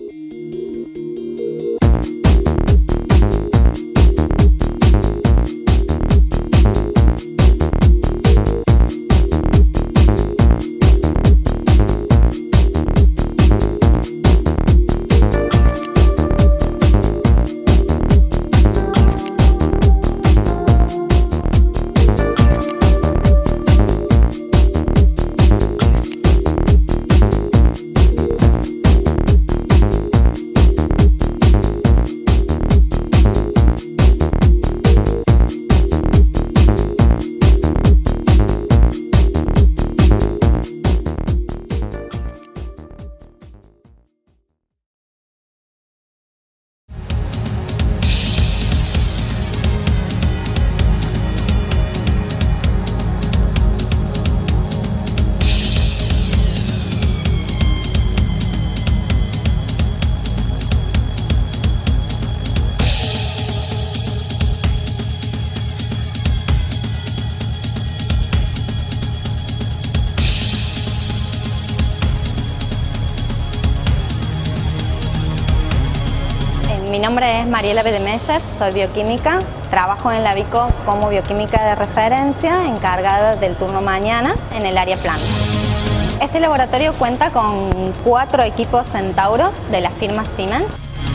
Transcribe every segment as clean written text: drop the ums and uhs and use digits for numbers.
Mi nombre es Mariela Bedemeyer, soy bioquímica, trabajo en la BICO como bioquímica de referencia, encargada del turno mañana en el área planta. Este laboratorio cuenta con 4 equipos Centauros de la firma Siemens.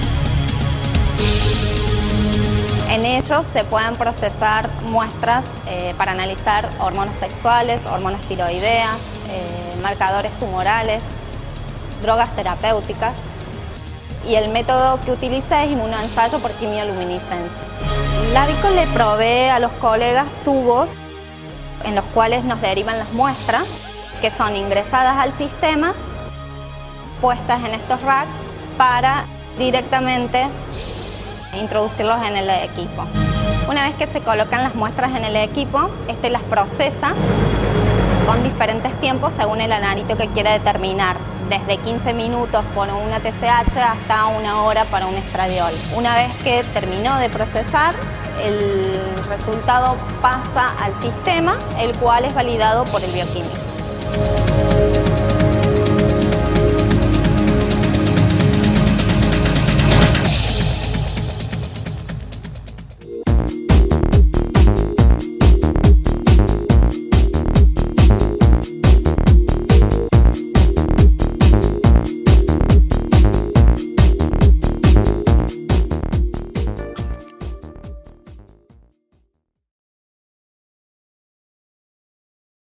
En ellos se pueden procesar muestras para analizar hormonas sexuales, hormonas tiroideas, marcadores tumorales, drogas terapéuticas. Y el método que utiliza es inmunoensayo por quimioluminiscencia. La BICO le provee a los colegas tubos en los cuales nos derivan las muestras, que son ingresadas al sistema, puestas en estos racks para directamente introducirlos en el equipo. Una vez que se colocan las muestras en el equipo, este las procesa con diferentes tiempos según el analito que quiera determinar, desde 15 minutos por una TSH hasta 1 hora para un estradiol. Una vez que terminó de procesar, el resultado pasa al sistema, el cual es validado por el bioquímico.